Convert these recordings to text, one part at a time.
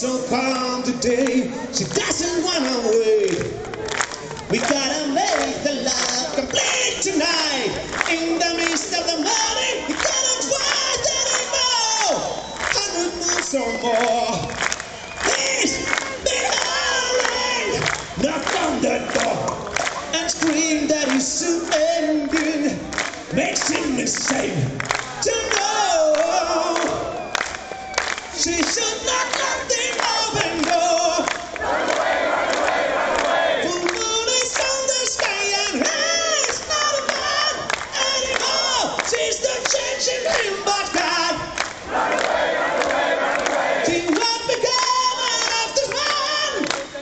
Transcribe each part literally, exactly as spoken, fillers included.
so calm today. She doesn't wanna wait. We gotta make the love complete tonight. In the midst of the morning, we cannot fight anymore. Hundred moves or more. Please, be hurrying. Knock on the door and scream that it's soon ending. Makes him insane to know she should not let the open door. Run away, run away, run away. Full moon is on the sky and he's not a man anymore. She's the change in him but God. Run away, run away, run away. She won't become of this man.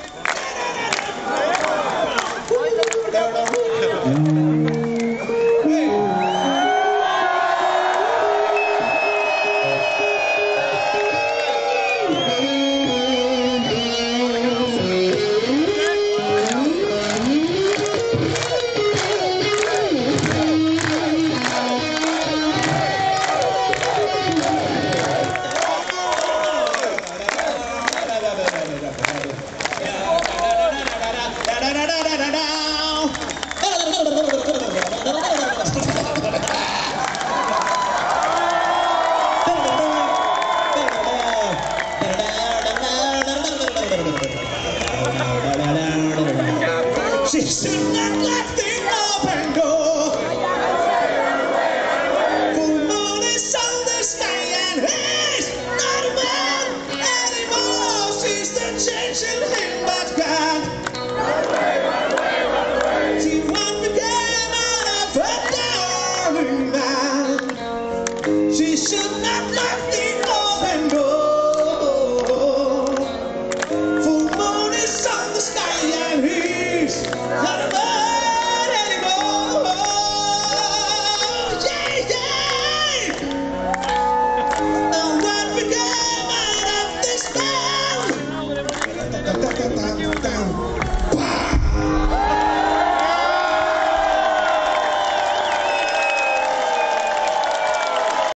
She should not let the open door. Full moon is on the sky and he's not a man anymore. She's the change in him but God. Run away, run away, run away. She won't become out of a darling man. She should not let the